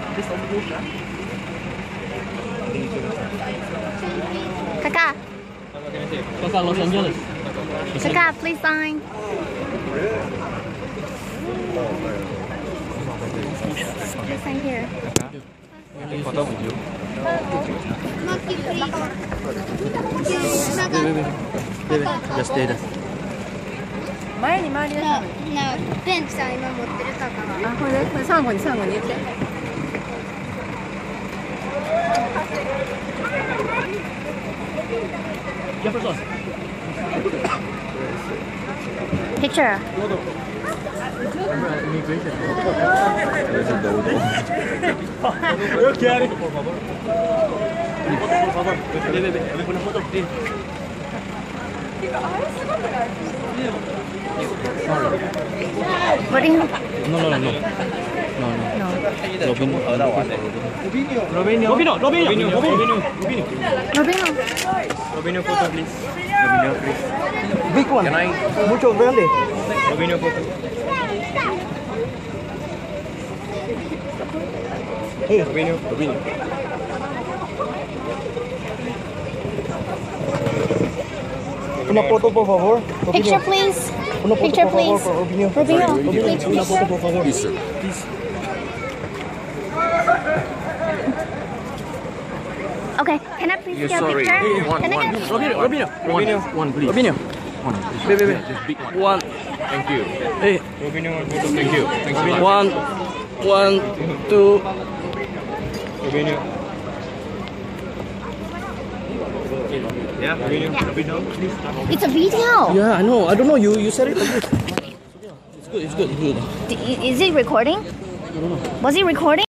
Kakak. Kakak Los Angeles. Kakak, please sign. Please sign here. Foto video. Just stay there. 前に回りなさい。 ベンチさん今持ってるカカが。 あ、これサンゴに言って。 Jefferson. Picture. Immigration. Eu quero. Por favor. Ve, una foto. What do you? No. No. Robinho, Robinho. photo, please. Robinho, please. Big one. Can I? Mucho grande. Robinho, photo. Hey. Robinho. Una foto, por favor. Picture, please. Una foto, Picture, por favor, please. por Robinho. Robinho. Una foto, por favor. Please, sir. Please. Okay. Can I please You're get a sorry. picture? One, Can I one. get a picture? Robinho, please. Robinho. One, please. Wait. Just big one. One. Thank you. Hey. Robinho, one photo. Thank you. Thanks a lot. One, two. Robinho. Yeah, Robinho, please. It's a video. Yeah, I know. I don't know. You said it like this. It's good. Is it recording? Was it recording?